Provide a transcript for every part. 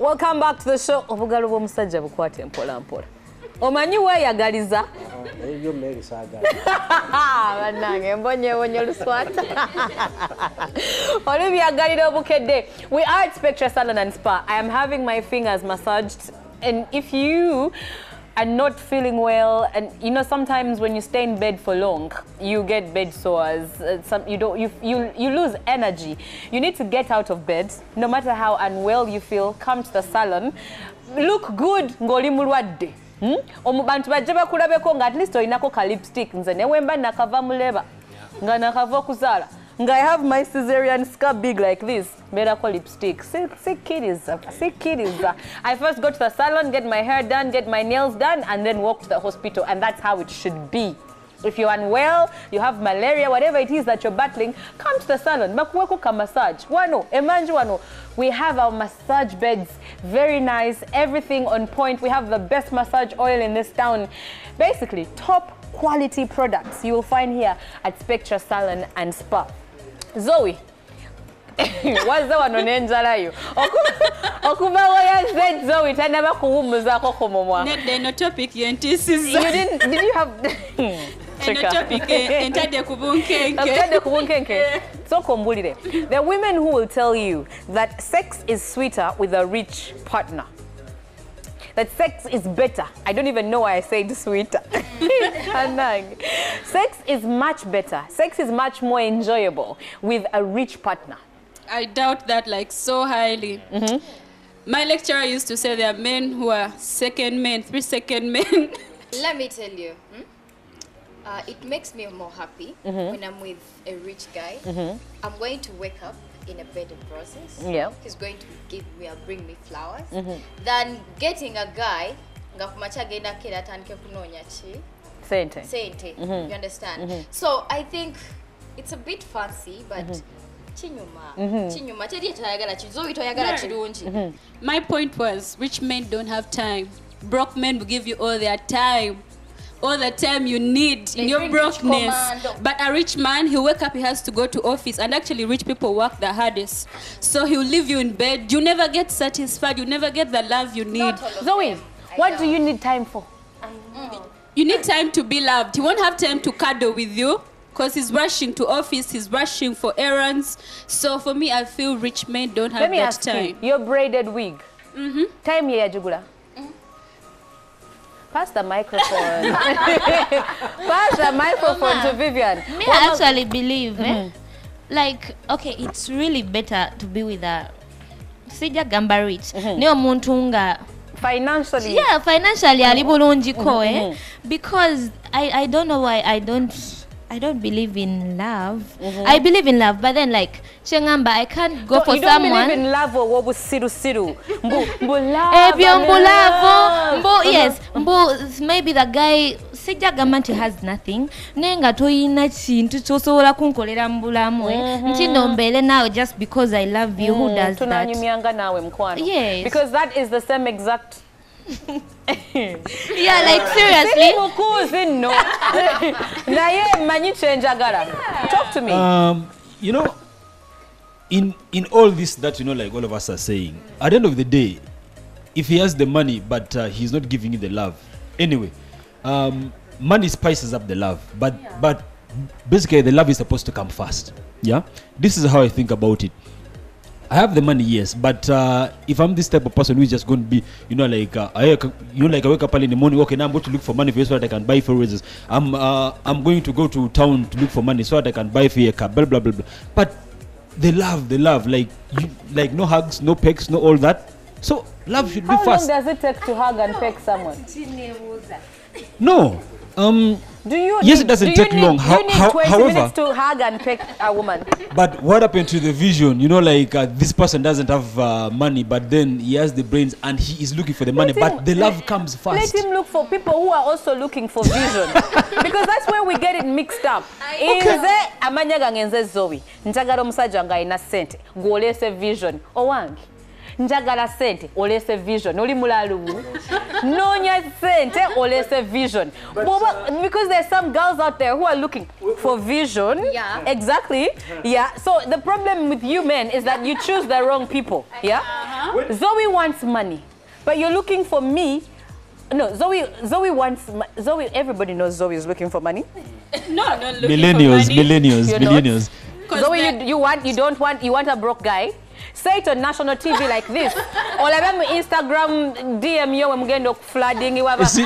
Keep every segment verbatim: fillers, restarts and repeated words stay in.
Welcome back to the show. Obugalo bw'omusajja bukwate mpola mpola. Omanyi weeyagaliza? Eyo mmere saagala. Bannange mbonye bonye oluswata. Oli byagalira obukedde. We are at Spectra Salon and Spa. I am having my fingers massaged, and if you are not feeling well, and you know sometimes when you stay in bed for long you get bed sores, uh, some you don't you, you you lose energy. You need to get out of bed no matter how unwell you feel. Come to the salon, look good ngoli mulwadde. Hmm? Omubantu bajja bakulabeko nga at least olinako ka lipstick nze ne wemba nakava muleba nga nakava kuzala nga I have my cesarean scar big like this. Better call lipstick. See, see kiddies. See kiddies. I first go to the salon, get my hair done, get my nails done, and then walk to the hospital. And that's how it should be. If you're unwell, you have malaria, whatever it is that you're battling, come to the salon. Bakuweko ka massage. Wano, emanji wano. We have our massage beds. Very nice. Everything on point. We have the best massage oil in this town. Basically, top quality products you will find here at Spectra Salon and Spa. Zoe, what's the one on Enjalayo? Okuba waya said Zoe, tanaba kuwumuzako kumomwa. Net no topic yentisi. You didn't, did you have no topic entade kubunkenke. Entade kubunkenke. So kombulire. There are women who will tell you that sex is sweeter with a rich partner. That sex is better. I don't even know why I said sweeter. Sex is much better. Sex is much more enjoyable with a rich partner. I doubt that like so highly. Mm-hmm. My lecturer used to say there are men who are second men, three second men. Let me tell you, hmm? uh, it makes me more happy mm-hmm. when I'm with a rich guy. Mm-hmm. I'm going to wake up in a better process. Yeah. He's going to give me or bring me flowers. Mm-hmm. Than getting a guy ngakumacha genda kera tanke kunonya chi. Sente. Sente. Mm-hmm. You understand? Mm-hmm. So I think it's a bit fancy, but mm-hmm. chinyuma. Mm-hmm. Chinyuma. Tedi toyagala chizo toyagala chirunji. My point was, rich men don't have time. Broke men will give you all their time. All the time you need they in your brokenness. But a rich man, he'll wake up, he has to go to office. And actually, rich people work the hardest. So he'll leave you in bed. You never get satisfied. You never get the love you need. Zoe, what do you need time for? Mm. You need time to be loved. He won't have time to cuddle with you because he's rushing to office. He's rushing for errands. So for me, I feel rich men don't have Let me that ask time. You, your braided wig. Mm-hmm. Time here, Jugula. Pass the microphone. Pass the microphone Mama, to Vivian. Me, I actually believe, mm-hmm. eh? Like, okay, it's really better to be with a Sija Gamba rich. Neo Muntunga. Financially. Yeah, financially, ali bulunjiko, eh? Because I, I don't know why I don't. I don't believe in love. Mm-hmm. I believe in love, but then like Shengamba, I can't go no, for you don't someone. You don't believe in love or what was siru siru? Mbu mbu love. Ebyo mbu love. Mbu yes. Mbu maybe the guy sija gamanti has nothing. Nenga toyina chintu chosobola kunkolera mbulamu. Nti nombele now just because I love you. Who does that? Tunanyumyanga nawe mkwano. Yes. Because that is the same exact. Yeah, like seriously. No. Talk to me. Um, you know, in in all this that you know, like all of us are saying, at the end of the day, if he has the money but uh, he's not giving you the love, anyway, um, money spices up the love. But yeah. but basically, the love is supposed to come first. Yeah, this is how I think about it. I have the money, yes, but uh, if I'm this type of person who is just going to be, you know, like uh, I, you know, like I wake up early in the morning, okay, now I'm going to look for money for you so that I can buy for reasons. I'm, uh, I'm going to go to town to look for money so that I can buy for a car, blah blah blah blah. But the love, the love, like, you, like no hugs, no pecks, no all that. So love should How be fast. How long does it take to hug and peck someone? No. Um, do you yes, need, it doesn't do take need, long. Do How, you need how, twenty however, minutes to hug and peck a woman? But what happened to the vision? You know, like uh, this person doesn't have uh, money, but then he has the brains and he is looking for the money. Let but him, the love comes first. Let him look for people who are also looking for vision, because that's where we get it mixed up. Inze amanyaga ngenze Zoe, njagala omusajja nga ina sente, golese vision. Owangi. njagala sente olese vision oli mulalu nonya sente olese vision Boba, because there's some girls out there who are looking for vision. Yeah. Exactly. Yeah. So the problem with you men is that you choose the wrong people. Yeah. Uh-huh. Zoe wants money, but you're looking for me. No, Zoe. Zoe wants. Zoe. Everybody knows Zoe is looking for money. No, no, looking millennials, for money. millennials, You're millennials. Zoe, you, you want. You don't want. You want a broke guy. Say it on national T V like this. Or like Instagram D M you when mugendo flooding. See,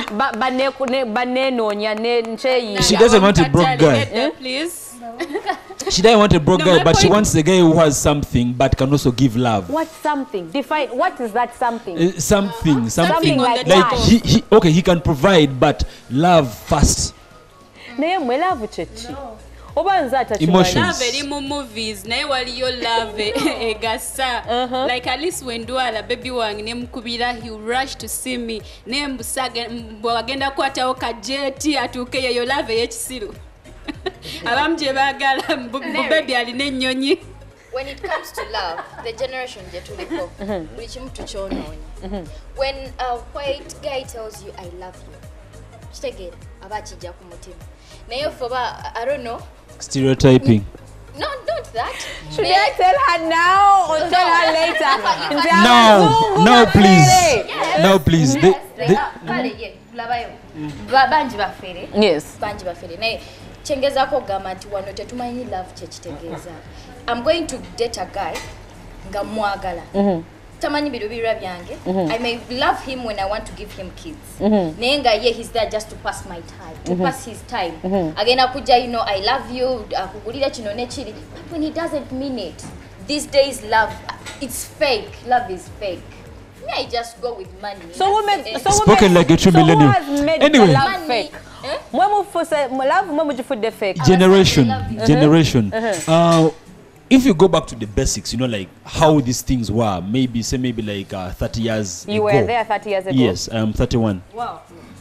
She she doesn't want a broke guy. There, please. She doesn't want a broke No, guy, my but she point- wants a guy who has something but can also give love. What's something? Define. What is that something? Uh, something, something, Something like like what? he, he, okay, he can provide, but love first. Naye mwe love chechi. Oba nza atachimanyi. Emotions. Love eri mu movies naye waliyo love egasa like Alice Wendwala baby wange ne mukubira he rush to see me ne mbusaga bwagenda kwatawo ka jet atuke yeyo love y'ekisiru abamu gye baagala baby alina ennyonyi. When it comes to love, the generation je tuliko buli kimu tukyonoonya. When a white guy tells you I love you, kitegeera aba kijja ku mutima. Naye foba I don't know. Stereotyping. No, not that. Should I tell her now or tell her later? Now, now please, now please. The, the, Kale ye labayo. Banji bafere. Yes. Banji bafere. Naye chengezaako gamba nti wano tetumanyi love kye kitegeeza. I'm going to date a guy nga mwagala. Tamanyi birubirwa byange. I may love him when I want to give him kids. Naye nga ye he's there just to pass my time, to pass his time. Agenda kuja, you know, I love you, akugulira kino ne kiri. But when he doesn't mean it, these days love, it's fake. Love is fake. Me, I just go with money. So women, so Spoken women, like a true so millennial. who has made Anyway. the love Money, fake? eh? When we first say love, when would you put the fake? generation, love you. generation. Uh, if you go back to the basics, you know, like how these things were, maybe say maybe like uh, thirty years You ago. were there thirty years ago. Yes, I'm thirty-one. Wow.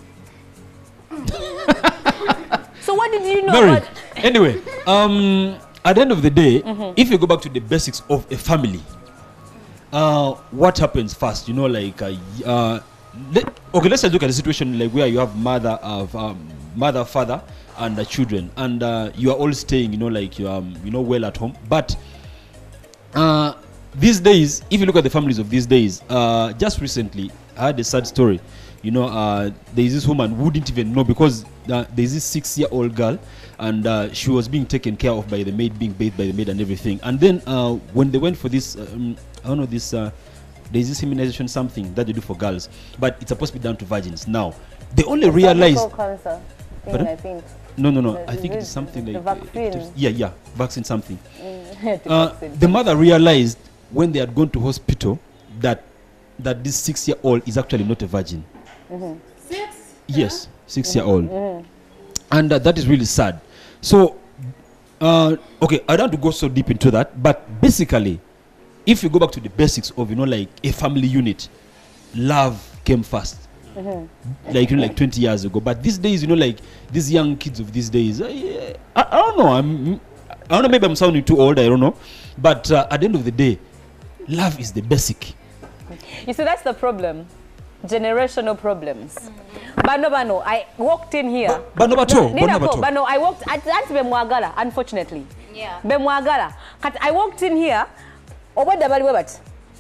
So what did you know Mary. about? Anyway, um, at the end of the day, if you go back to the basics of a family, uh, what happens first? You know, like, uh, y- uh, let, okay, let's just look at the situation like where you have mother of um, mother, father, and the children, and uh, you are all staying, you know, like you um, you know, well at home. But uh, these days, if you look at the families of these days, uh, just recently, I had a sad story. You know, uh, there is this woman who didn't even know because uh, there is this six-year-old girl, and uh, she was being taken care of by the maid, being bathed by the maid and everything. And then uh, when they went for this, um, I don't know, this, uh, there is this immunization something that they do for girls, but it's supposed to be done to virgins. Now, they only realized. Cervical cancer thing, Pardon? I think. No, no, no. The- I think the- it is something the like uh, vaccine. it is- yeah, yeah, vaccine something. The Uh, vaccine. the mother realized when they had gone to hospital that that this six-year-old is actually not a virgin. Six? Yes, six-year-old, and uh, that is really sad. So, uh, okay, I don't want to go so deep into that, but basically, if you go back to the basics of, you know, like a family unit, love came first. Like, you know, like twenty years ago. But these days, you know, like these young kids of these days, uh, yeah, I, I don't know. I'm, I don't know. Maybe I'm sounding too old. I don't know. But uh, at the end of the day, love is the basic. You see, that's the problem. Generational problems. Bano bano, I walked in here. Bano bato, Nina bano ko, bato. bano, I walked at that's Bemwagala, unfortunately. Yeah. Bemwagala. Kat I walked in here. Oba dabali webat.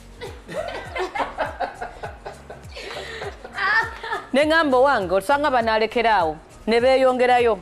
Nengambo wango sanga banalekerawo ne beeyongerayo.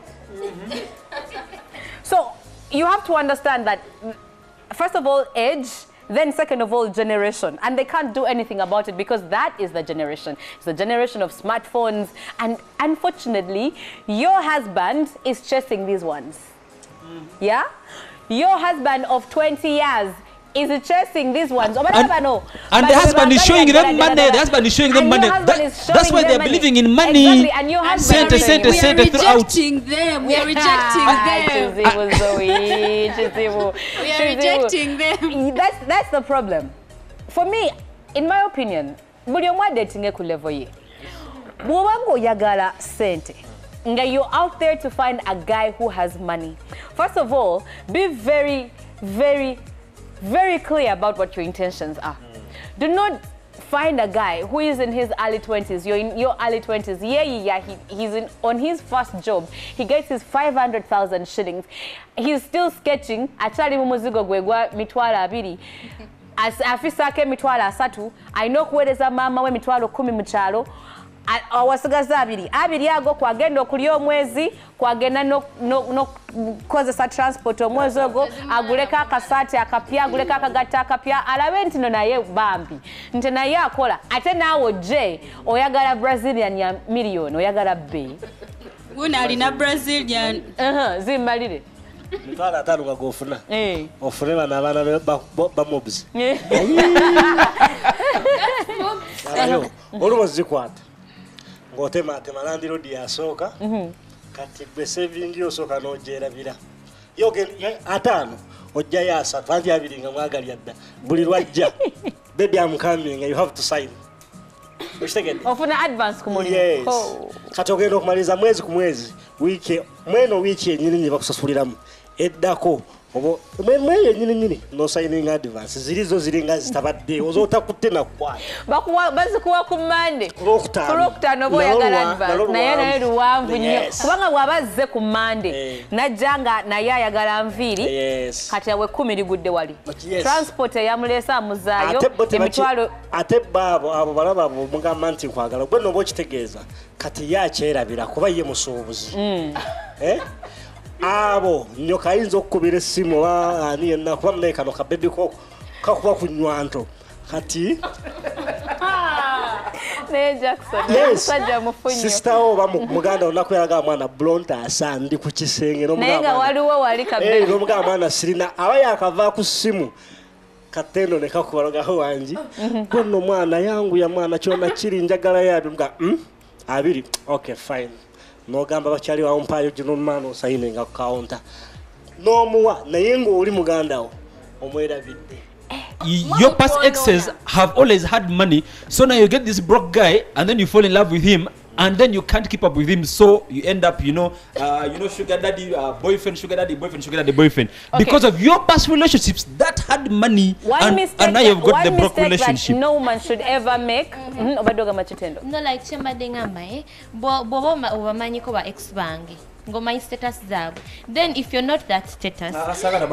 So you have to understand that first of all age, then second of all generation, and they can't do anything about it because that is the generation. It's the generation of smartphones, and unfortunately your husband is chasing these ones. Yeah, your husband of twenty years is chasing these ones. And, and the husband is showing them money. The husband is showing them money. That, that's why they are believing in money. Exactly. And your husband Sente, is sente, We are sente throughout. rejecting them. We are rejecting them. Chizibu, Zoe, Chizibu. We are Chizibu. rejecting them. That's that's the problem. For me, in my opinion, buli omu dating ku level ye. Bw'oba ng'oyagala sente, nga you're out there to find a guy who has money. First of all, be very, very, very clear about what your intentions are. Do not find a guy who is in his early twenties. You're in your early twenties. Yeah, yeah, yeah. He, he's in, on his first job. He gets his five hundred thousand shillings. He's still sketching. Achali mumuzigo gwegwa mitwala abiri. As afisa ke mitwala asatu. I know kuweleza mama we mitwalo kumi mchalo. Awasigaza abiri. Abiri ago kwagenda okulya omwezi, kwagenda no no no kozesa transport omwezi ogo, aguleka akasati akapya, aguleka akagatta akapya, alabe nti no naye bambi. Nti naye akola. Ate naawe je, oyagala Brazilian ya million, oyagala B. Wuna alina Brazilian. Uh-huh, zimbalire. Mitwala atano nga gofuna. Eh. Ofune bana abana ba mobs. Eh. Ayo, olumo zikwata. Ngotema tema landiro diasoka. Mhm. Kati be saving yo soka no jera bira. Yoge atano ojja yasa twanti abiringa mwagali yadda. Buli lwajja. Baby I'm coming and you have to sign. Ushtegede. Ofuna advance kumulimo. Yes. Oh. Kati ogenda okumaliza mwezi ku mwezi. Wiki mweno wiki enyini nyi bakusasuliramu. Eddako obo mwe nyini nyini no signing advance zilizo zilinga zitabadde ozota kutena kwa bakuwa bazikuwa ku Monday kurokta kurokta no boya gala advance na yana yeri wanvu nyo kubanga bwabazze ku Monday najanga na yaya gala mviri kati yawe kumi ligudde wali transport yamulesa muzayo emitwalo ate babo abo balaba abo mugamba nti kwagala gwe no bo kitegeeza kati yakyerabira kuba ye musuubuzi eh abo nyo kayinza okubira simu wa ani yenna kuba mleka no kabebi ko kakuba kunywanto kati ne Jackson sajja mufunyo sister oba muganda onako yalaga mwana blonde asandi ku kisenge no mugamba nenga waliwo wali kabebi eh no mugamba mwana sirina aba yakava ku simu katendo ne kakubaloga wanji gonno mwana yangu ya mwana kyona kiri njagala yabi mga mm abiri okay fine no gamba bakyali wa umpayo gino mano sayine nga counter no muwa naye ngo uli muganda wo omwera bidde. Your past exes have always had money, so now you get this broke guy and then you fall in love with him and then you can't keep up with him, so you end up, you know, uh, you know, sugar daddy, uh, boyfriend, sugar daddy, boyfriend, sugar daddy, boyfriend, okay. Because of your past relationships that had money, and, and now you've got the broke relationship. That no man should ever make. Mm-hmm. Mm-hmm. No, like chemba denga mai, bo bo bo ubamanyi ko ba ex bangi. Ngoma status zabo. Then if you're not that status, no,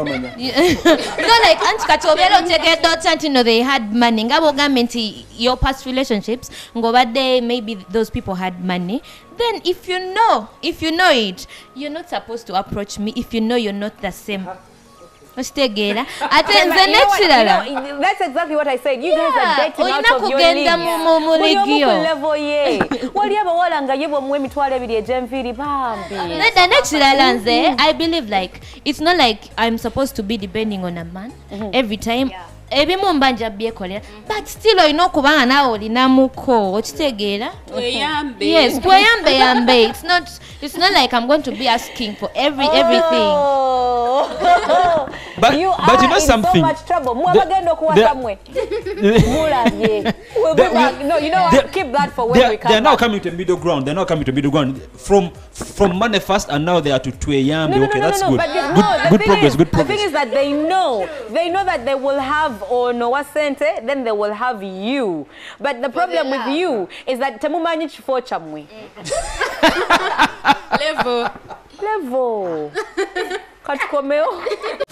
like anti katobero take daughter to know they had money. Ngabo gamenti your past relationships. Ngoba they maybe those people had money. Then if you know, if you know it, you're not supposed to approach me if you know you're not the same. Ostegera. Atenze natural. That's exactly what I said. You guys are dating out of your league. Level ye. Wali aba wala nga yebo mwe mitwale ebiri ejemviri bambi. The natural anze, I believe like it's not like I'm supposed to be depending on a man mm-hmm. every time. Yeah. Ebimu mbanja byekolera but still oyina okubanga nawe olinamuko okitegeera tweyambe yes tweyambe yambe it's not it's not like I'm going to be asking for every oh. everything but you but are you know in something so much trouble mwabagenda okuwasa mwe mulabye no you know what keep that for when they, we come they're now back. coming to middle ground they're now coming to middle ground from from money first and now they are to tweyambe no, no, okay no, no, that's no, good but the, good, no, good progress is, good progress the thing is that they know they know that they will have or no wasente then they will have you but the problem with you is that temumanyi chifo chamwe level level katukomeo